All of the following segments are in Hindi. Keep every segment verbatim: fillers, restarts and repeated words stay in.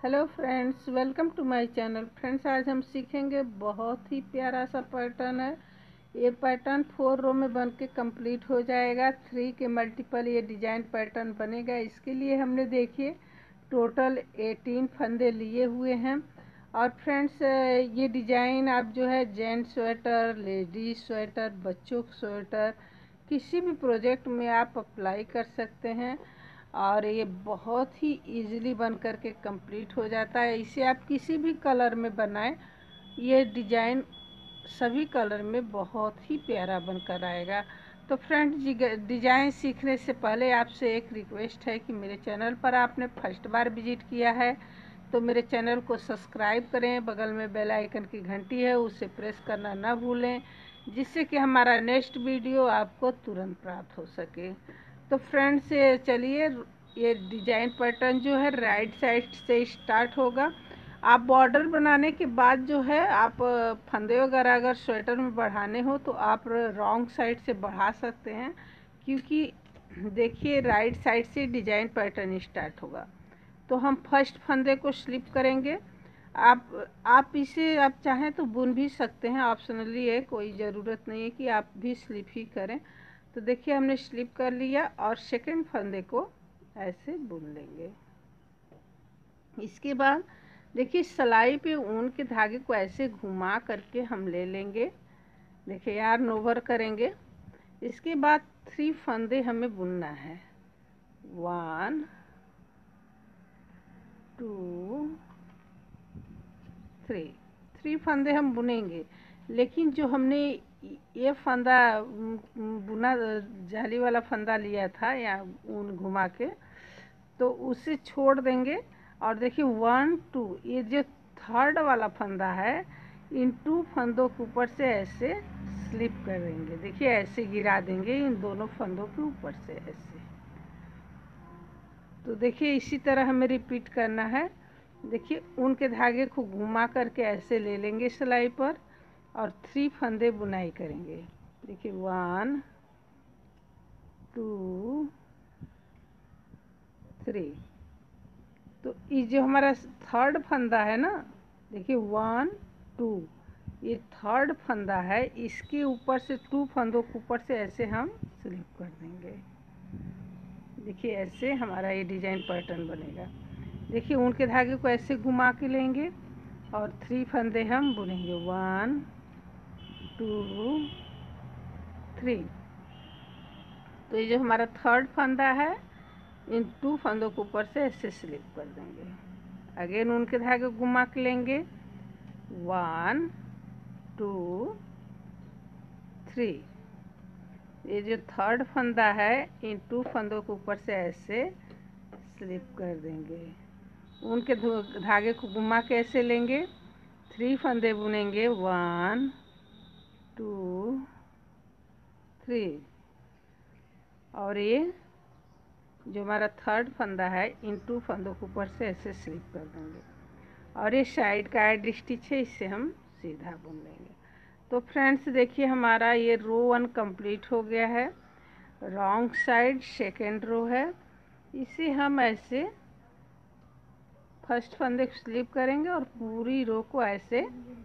Hello friends, welcome to my channel. Friends, आज हम सीखेंगे बहुत ही प्यारा सा पैटर्न है। ये पैटर्न फोर रो में बन के कम्प्लीट हो जाएगा। थ्री के मल्टीपल ये डिजाइन पैटर्न बनेगा। इसके लिए हमने देखिए टोटल एटीन फंदे लिए हुए हैं। और फ्रेंड्स, ये डिजाइन आप जो है जेंट्स स्वेटर, लेडीज स्वेटर, बच्चों स्वेटर, किसी भी प्रोजेक्ट में आप अप्लाई कर सकते हैं। और ये बहुत ही इजीली बन कर के कंप्लीट हो जाता है। इसे आप किसी भी कलर में बनाएं, ये डिजाइन सभी कलर में बहुत ही प्यारा बनकर आएगा। तो फ्रेंड्स, डिजाइन सीखने से पहले आपसे एक रिक्वेस्ट है कि मेरे चैनल पर आपने फर्स्ट बार विजिट किया है तो मेरे चैनल को सब्सक्राइब करें। बगल में बेल आइकन की घंटी है, उसे प्रेस करना ना भूलें, जिससे कि हमारा नेक्स्ट वीडियो आपको तुरंत प्राप्त हो सके। तो फ्रेंड्स, ये चलिए, ये डिजाइन पैटर्न जो है राइट साइड से स्टार्ट होगा। आप बॉर्डर बनाने के बाद जो है आप फंदे वगैरह अगर स्वेटर में बढ़ाने हो तो आप रॉन्ग साइड से बढ़ा सकते हैं, क्योंकि देखिए राइट साइड से डिजाइन पैटर्न स्टार्ट होगा। तो हम फर्स्ट फंदे को स्लिप करेंगे। आप आप इसे आप चाहें तो बुन भी सकते हैं, ऑप्शनली है, कोई ज़रूरत नहीं है कि आप भी स्लिप ही करें। तो देखिए हमने स्लिप कर लिया और सेकंड फंदे को ऐसे बुन लेंगे। इसके बाद देखिए सिलाई पे ऊन के धागे को ऐसे घुमा करके हम ले लेंगे। देखिए यार ओवर करेंगे। इसके बाद थ्री फंदे हमें बुनना है। वन, टू, थ्री थ्री फंदे हम बुनेंगे। लेकिन जो हमने ये फंदा बुना, जाली वाला फंदा लिया था या ऊन घुमा के, तो उसे छोड़ देंगे। और देखिए वन टू, ये जो थर्ड वाला फंदा है, इन टू फंदों के ऊपर से ऐसे स्लिप करेंगे। देखिए ऐसे गिरा देंगे इन दोनों फंदों के ऊपर से ऐसे। तो देखिए इसी तरह हमें रिपीट करना है। देखिए ऊन के धागे को घुमा करके ऐसे ले लेंगे सिलाई पर और थ्री फंदे बुनाई करेंगे। देखिए वन, टू, थ्री। तो ये जो हमारा थर्ड फंदा है ना, देखिए वन टू, ये थर्ड फंदा है, इसके ऊपर से टू फंदों के ऊपर से ऐसे हम स्लिप कर देंगे। देखिए ऐसे हमारा ये डिजाइन पैटर्न बनेगा। देखिए ऊन के धागे को ऐसे घुमा के लेंगे और थ्री फंदे हम बुनेंगे। One, two, three. तो ये जो हमारा थर्ड फंदा है, इन टू फंदों के ऊपर से ऐसे स्लिप कर देंगे। अगेन ऊन के धागे घुमा के लेंगे। One, two, three. ये जो थर्ड फंदा है, इन टू फंदों के ऊपर से ऐसे स्लिप कर देंगे। ऊन के धागे को घुमा के ऐसे लेंगे, थ्री फंदे बुनेंगे। One, two, three. और ये जो हमारा थर्ड फंदा है, इन टू फंदों के ऊपर से ऐसे स्लिप कर देंगे। और ये साइड का एड स्टिच है, इससे हम सीधा बुन लेंगे। तो फ्रेंड्स देखिए हमारा ये रो वन कंप्लीट हो गया है। रॉन्ग साइड सेकेंड रो है, इसे हम ऐसे फर्स्ट फंदे को स्लिप करेंगे और पूरी रो को ऐसे।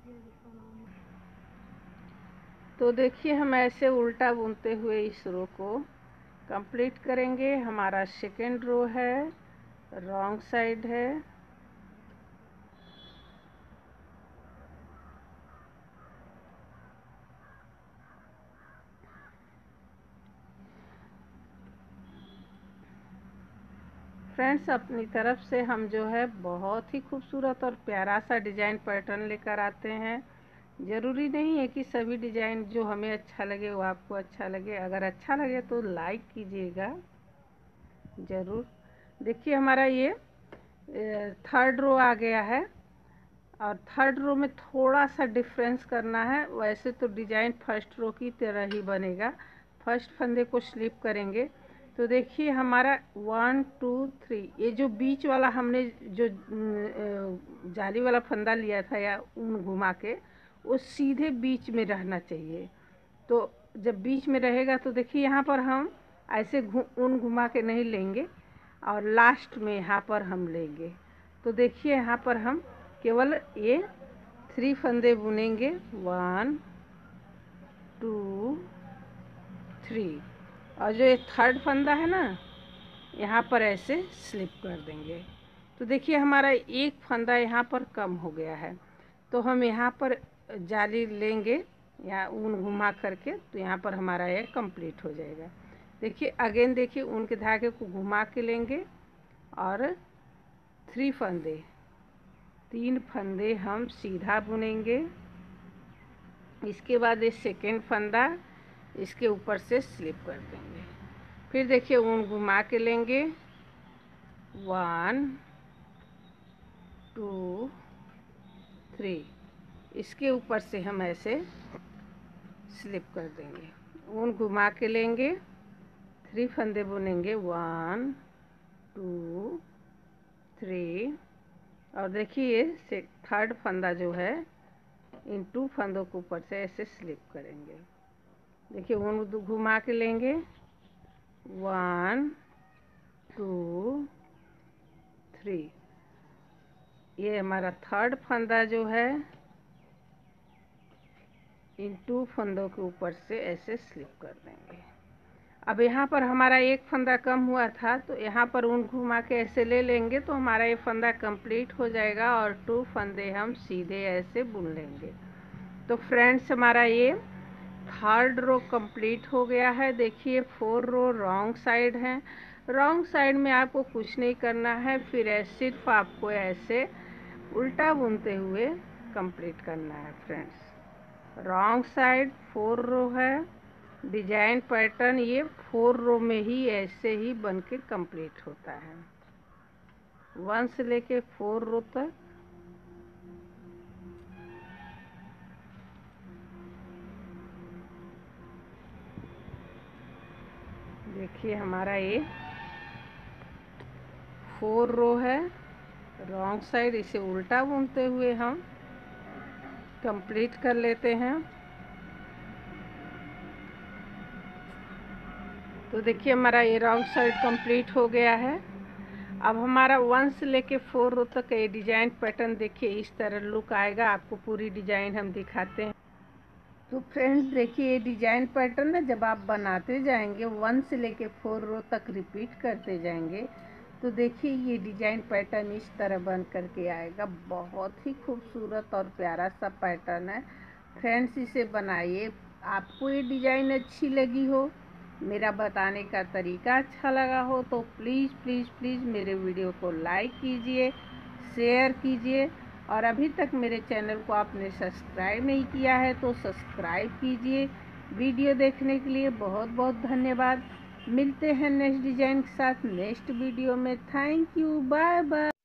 तो देखिए हम ऐसे उल्टा बुनते हुए इस रो को कंप्लीट करेंगे। हमारा सेकेंड रो है, रॉन्ग साइड है। फ्रेंड्स, अपनी तरफ से हम जो है बहुत ही खूबसूरत और प्यारा सा डिज़ाइन पैटर्न लेकर आते हैं। ज़रूरी नहीं है कि सभी डिज़ाइन जो हमें अच्छा लगे वो आपको अच्छा लगे। अगर अच्छा लगे तो लाइक कीजिएगा ज़रूर। देखिए हमारा ये थर्ड रो आ गया है और थर्ड रो में थोड़ा सा डिफरेंस करना है। वैसे तो डिज़ाइन फर्स्ट रो की तरह ही बनेगा। फर्स्ट फंदे को स्लिप करेंगे तो देखिए हमारा वन टू थ्री, ये जो बीच वाला हमने जो जाली वाला फंदा लिया था या ऊन घुमा के, वो सीधे बीच में रहना चाहिए। तो जब बीच में रहेगा तो देखिए यहाँ पर हम ऐसे ऊन घुमा के नहीं लेंगे और लास्ट में यहाँ पर हम लेंगे। तो देखिए यहाँ पर हम केवल ये थ्री फंदे बुनेंगे, वन टू थ्री, और जो ये थर्ड फंदा है ना यहाँ पर ऐसे स्लिप कर देंगे। तो देखिए हमारा एक फंदा यहाँ पर कम हो गया है, तो हम यहाँ पर जाली लेंगे, यहाँ ऊन घुमा करके, तो यहाँ पर हमारा ये कंप्लीट हो जाएगा। देखिए अगेन देखिए ऊन के धागे को घुमा के लेंगे और थ्री फंदे, तीन फंदे हम सीधा बुनेंगे। इसके बाद ये सेकेंड फंदा इसके ऊपर से स्लिप कर देंगे। फिर देखिए ऊन घुमा के लेंगे, वन टू थ्री, इसके ऊपर से हम ऐसे स्लिप कर देंगे। ऊन घुमा के लेंगे, थ्री फंदे बुनेंगे, वन टू थ्री, और देखिए से थर्ड फंदा जो है इन टू फंदों के ऊपर से ऐसे स्लिप करेंगे। देखिए ऊन घुमा के लेंगे, वन टू थ्री, ये हमारा थर्ड फंदा जो है इन टू फंदों के ऊपर से ऐसे स्लिप कर देंगे। अब यहाँ पर हमारा एक फंदा कम हुआ था, तो यहाँ पर ऊन घुमा के ऐसे ले लेंगे तो हमारा ये फंदा कंप्लीट हो जाएगा और टू फंदे हम सीधे ऐसे बुन लेंगे। तो फ्रेंड्स हमारा ये थर्ड रो कंप्लीट हो गया है। देखिए फोर रो रॉन्ग साइड है, रॉन्ग साइड में आपको कुछ नहीं करना है, फिर सिर्फ आपको ऐसे उल्टा बुनते हुए कंप्लीट करना है। Friends wrong side four row है, डिजाइन पैटर्न ये फोर रो में ही ऐसे ही बन के कंप्लीट होता है, वन से लेके फोर रो तक। देखिए हमारा ये फोर रो है, रॉन्ग साइड इसे उल्टा बुनते हुए हम कंप्लीट कर लेते हैं। तो देखिए हमारा ये रॉन्ग साइड कंप्लीट हो गया है। अब हमारा वन से लेके फोर रो तक ये डिजाइन पैटर्न देखिए इस तरह लुक आएगा। आपको पूरी डिजाइन हम दिखाते हैं। तो फ्रेंड्स देखिए ये डिजाइन पैटर्न है, जब आप बनाते जाएंगे वन से लेके फोर रो तक रिपीट करते जाएंगे तो देखिए ये डिजाइन पैटर्न इस तरह बन करके आएगा। बहुत ही खूबसूरत और प्यारा सा पैटर्न है। फ्रेंड्स इसे बनाइए। आपको ये डिजाइन अच्छी लगी हो, मेरा बताने का तरीका अच्छा लगा हो तो प्लीज़ प्लीज़ प्लीज़ मेरे वीडियो को लाइक कीजिए, शेयर कीजिए, और अभी तक मेरे चैनल को आपने सब्सक्राइब नहीं किया है तो सब्सक्राइब कीजिए। वीडियो देखने के लिए बहुत बहुत धन्यवाद। मिलते हैं नेक्स्ट डिजाइन के साथ नेक्स्ट वीडियो में। Thank you, bye bye.